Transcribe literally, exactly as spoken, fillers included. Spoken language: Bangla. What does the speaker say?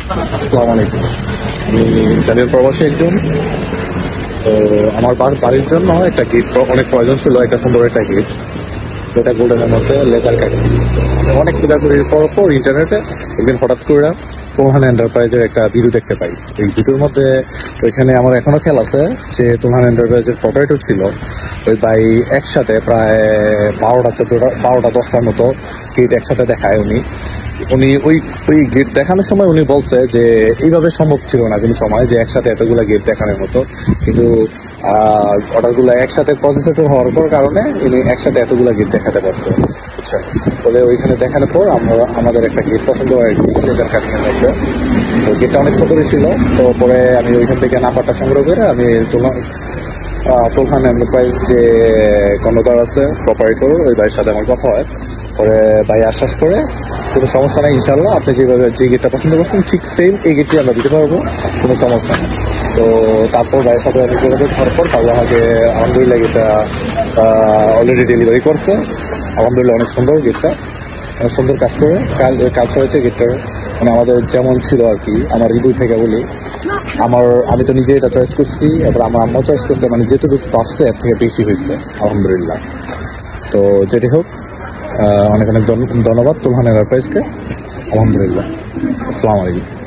আসসালামু আলাইকুম। আমি ইতালিয়ান প্রবাসী একজন। তো আমার বা- বাড়ির জন্য একটা গিফট অনেক প্রয়োজন ছিল, একটা সুন্দর একটা গিফট, যেটা গোল্ডেনের মধ্যে লেজার কাট। অনেক খোঁজাখুঁজির পর পর ইন্টারনেটে একদিন হঠাৎ করে তুলহান এন্টারপ্রাইজের একটা ভিডিও দেখতে পাই। এই ভিডিওর মধ্যে ওইখানে আমার এখনো খেয়াল আছে যে তুলহান এন্টারপ্রাইজের প্রপারেটর ছিল ওই ভাই, একসাথে প্রায় বারোটা চোদ্দটা বারোটা দশটার মতো গেট একসাথে দেখায় উনি উনি ওই ওই গেট দেখানোর সময় উনি বলছে যে এইভাবে সম্ভব ছিল না কোনো সময় যে একসাথে এতগুলা গেট দেখানোর মতো, কিন্তু অর্ডারগুলো একসাথে প্রসেসেটিভ হওয়ার পর কারণে উনি একসাথে এতগুলা গেট দেখাতে পারছে। বুঝছেন? বলে ওইখানে দেখানোর পর আমরা আমাদের একটা গেট পছন্দ হয় আর কি, লেজার কাটিং এর মধ্যে। তো গেটটা অনেক সুন্দরই ছিল। তো পরে আমি ওইখান থেকে নাম্বারটা সংগ্রহ করে আমি তোমার তুলহান এন্টারপ্রাইজ যে কর্ণধার আছে প্রপারেটর, ওই ভাইয়ের সাথে আমার কথা হয়। পরে ভাই আশ্বাস করে কোনো সমস্যা নেই, ইনশাল্লাহ আপনি যেভাবে যে গেটটা পছন্দ করছেন ঠিক সেম এই গেটটি আমরা দিতে পারবো, কোনো সমস্যা নেই। তো তারপর ভাইয়ের সাথে আমি যোগাযোগ করার পর তারপর আমাকে আলহামদুলিল্লাহ গেটটা অলরেডি ডেলিভারি করছে। আলহামদুলিল্লাহ অনেক সুন্দর গেটটা, অনেক সুন্দর কাজ করে কাজ হয়েছে গেটটার। মানে আমাদের যেমন ছিল আর কি, আমার রিভিউ থেকে বলি, আমার আমি তো নিজে এটা চয়েস করছি, এবার আমার আম্মা চয়েস করছে, মানে যেটুকু পারছে এর থেকে বেশি হয়েছে আলহামদুলিল্লাহ। তো যেটি হোক, আহ, অনেক অনেক ধন্যবাদ তুলহান এন্টারপ্রাইজকে। আলহামদুলিল্লাহ। আসসালামু আলাইকুম।